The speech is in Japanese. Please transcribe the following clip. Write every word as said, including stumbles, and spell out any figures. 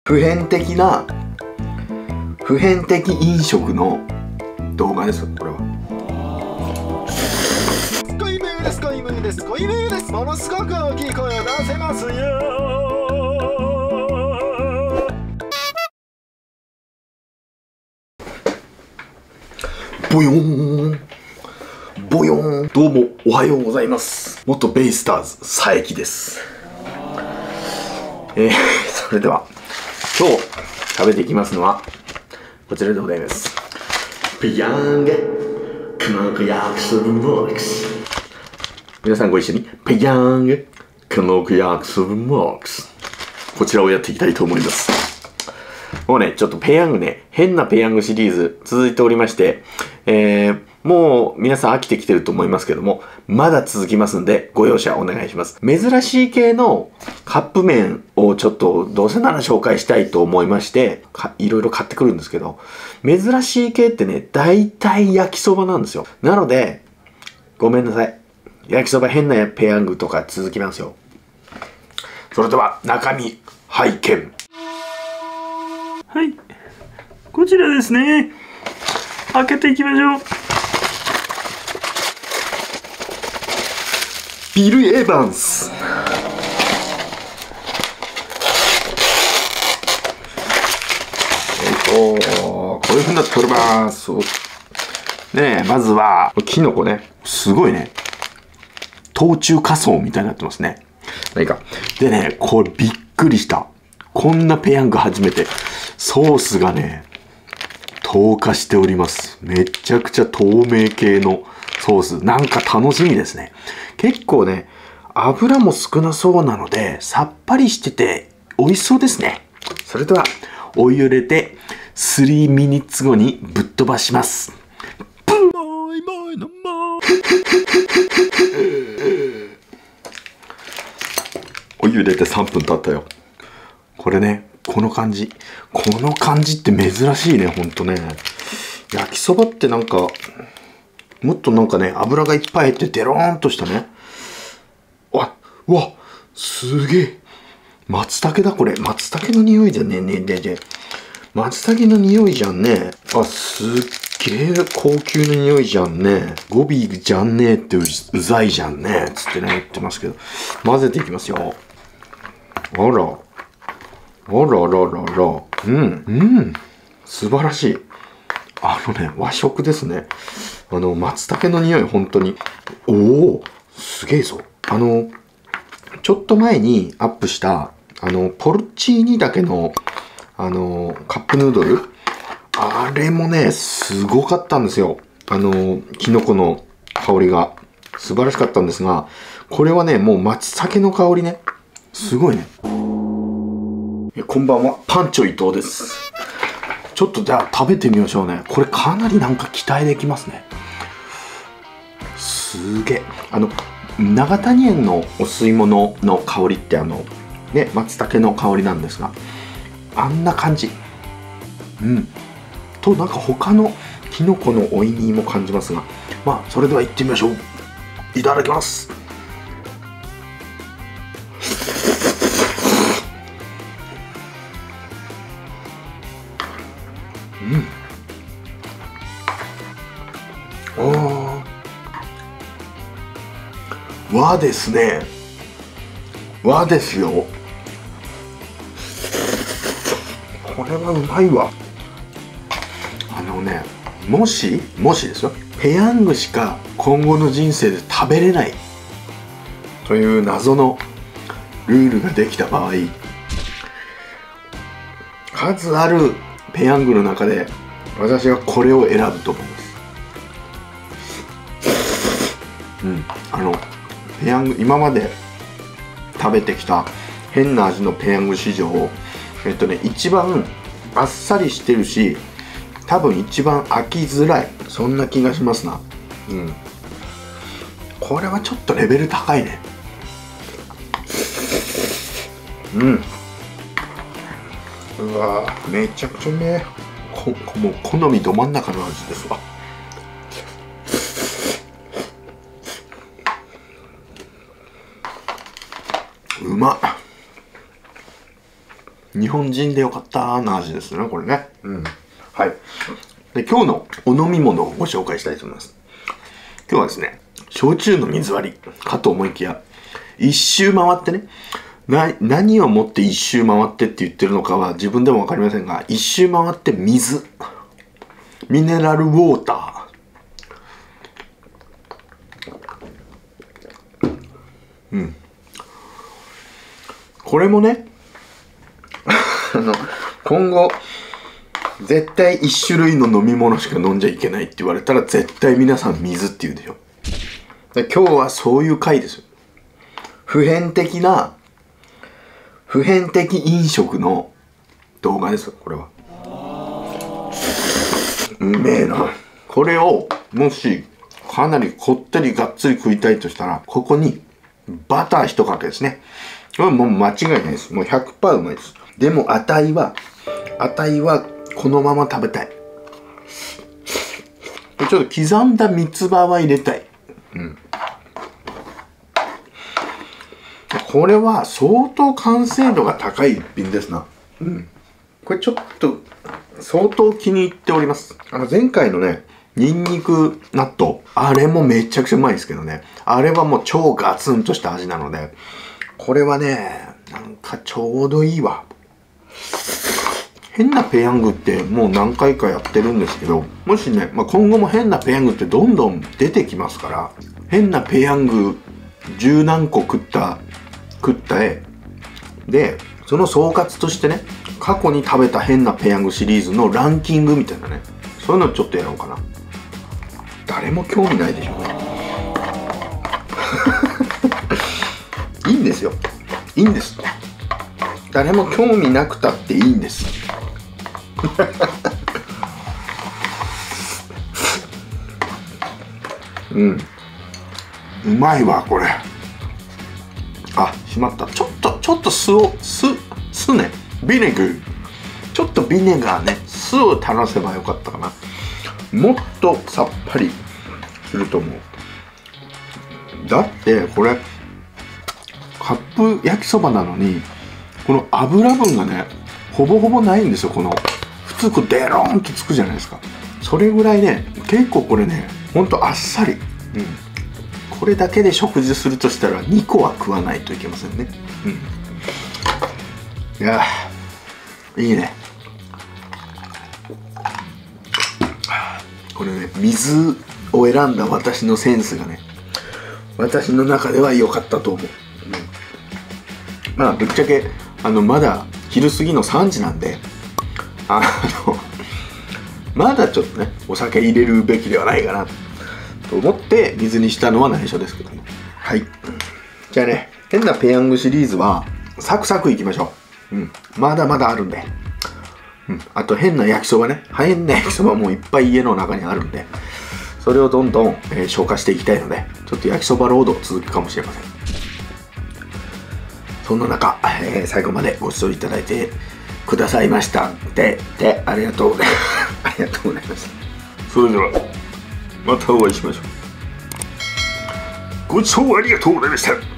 普遍的な普遍的飲食の動画です。これは濃いめです濃いめです濃いめです。ものすごく大きい声を出せますよ。 ボヨーンボヨーン。どうもおはようございます。元ベイスターズ佐伯です。えー、それでは今日食べていきますのはこちらでございます。ペヤング黒く焼きそばボックス。皆さんご一緒にペヤング黒く焼きそばボックス、こちらをやっていきたいと思います。もうね、ちょっとペヤングね、変なペヤングシリーズ続いておりまして、えー、もう皆さん飽きてきてると思いますけども、まだ続きますんでご容赦お願いします。珍しい系のカップ麺をちょっとどうせなら紹介したいと思いまして、いろいろ買ってくるんですけど、珍しい系ってね、大体焼きそばなんですよ。なので、ごめんなさい。焼きそば変なペヤングとか続きますよ。それでは中身拝見。はい、こちらですね。開けていきましょう。ビル・エヴァンス。えっとこういう風になっております。ねえ、まずはキノコね、すごいね、冬虫夏草みたいになってますね。何かでね、これびっくりした。こんなペヤング初めて。ソースがね、透過しております。めちゃくちゃ透明系のソース。なんか楽しみですね。結構ね、油も少なそうなので、さっぱりしてて美味しそうですね。それでは、お湯入れて、さんミニッツ後にぶっ飛ばします。お湯入れてさんぷん経ったよ。これね、この感じ。この感じって珍しいね、ほんとね。焼きそばってなんか、もっとなんかね、油がいっぱい入ってデローンとしたね。あ、うわ、すげえ。松茸だこれ。松茸の匂いじゃねえねえねえ。松茸の匂いじゃんね。あ、すっげえ高級な匂いじゃんね。語尾じゃんねえって う, うざいじゃんね。つってね、言ってますけど。混ぜていきますよ。あら。あらららら。うん。うん。素晴らしい。あのね、和食ですね。あの、松茸の匂い、本当に。おお、すげえぞ。あの、ちょっと前にアップした、あの、ポルチーニだけの、あの、カップヌードル。あれもね、すごかったんですよ。あの、キノコの香りが素晴らしかったんですが、これはね、もう松茸の香りね。すごいね。こんばんは、パンチョ伊藤です。ちょっとじゃあ食べてみましょうね。これかなりなんか期待できますね。すげえ。あの、長谷園のお吸い物の香りってあの、ね、松茸の香りなんですが、あんな感じ。うん。と、なんか他のキノコのおいにも感じますが、まあ、それでは行ってみましょう。いただきます。うん。ああ。和ですね。和ですよ。これはうまいわ。あのね、もし、もしですよ。ペヤングしか今後の人生で食べれないという謎のルールができた場合、数あるペヤングの中で私はこれを選ぶと思います。うん、あのペヤング、今まで食べてきた変な味のペヤング史上、えっとね、一番あっさりしてるし、多分一番飽きづらい、そんな気がしますな。うん、これはちょっとレベル高いね。うん、うわー、めちゃくちゃうめえ。こもう好みど真ん中の味ですわ。うまっ。 日本人でよかったーな味ですねこれね。うん、はい。で今日のお飲み物をご紹介したいと思います。今日はですね、焼酎の水割りかと思いきや、一周回ってね、な何をもって一周回ってって言ってるのかは自分でも分かりませんが、一周回って水、ミネラルウォーター、うん、これもねあの今後絶対一種類の飲み物しか飲んじゃいけないって言われたら絶対皆さん水って言うでしょ。で今日はそういう回ですよ。普遍的な普遍的飲食の動画ですよこれは。うめえな。これをもしかなりこってりがっつり食いたいとしたら、ここにバター一かけですね。これもう間違いないです。もう ひゃくパーセント うまいです。でも値は値はこのまま食べたい。ちょっと刻んだ三つ葉は入れたい。うん。これは相当完成度が高い一品ですな。うん。これちょっと相当気に入っております。あの前回のね、ニンニク納豆、あれもめちゃくちゃうまいですけどね。あれはもう超ガツンとした味なので、これはね、なんかちょうどいいわ。変なペヤングってもう何回かやってるんですけど、もしね、まあ、今後も変なペヤングってどんどん出てきますから、変なペヤング十何個食った食った絵で、その総括としてね、過去に食べた変なペヤングシリーズのランキングみたいなね、そういうのちょっとやろうかな。誰も興味ないでしょいいんですよ、いいんです。誰も興味なくたっていいんですうん、うまいわこれ。あ、しまった。ちょっとちょっと酢を酢酢ね、ビネガー、ちょっとビネガーね、酢を垂らせばよかったかな。もっとさっぱりすると思う。だってこれカップ焼きそばなのに、この油分がねほぼほぼないんですよ。この普通こうデローンとつくじゃないですか。それぐらいね、結構これねほんとあっさり。うん、これだけで食事するとしたらにこは食わないといけませんね。うん、いやーいいね。これね、水を選んだ私のセンスがね、私の中では良かったと思う。うん、まあぶっちゃけあのまだ昼過ぎのさんじなんで、あのまだちょっとねお酒入れるべきではないかなと思って水にしたのは内緒ですけども。はい、じゃあね、変なペヤングシリーズはサクサクいきましょう。うん、まだまだあるんで。うん、あと変な焼きそばね、変な焼きそばもいっぱい家の中にあるんで、それをどんどん、えー、消化していきたいので、ちょっと焼きそばロード続くかもしれません。そんな中、えー、最後までご視聴いただいてくださいましたででありがとうございますありがとうございます。それではまたお会いしましょう。ご視聴ありがとうございました。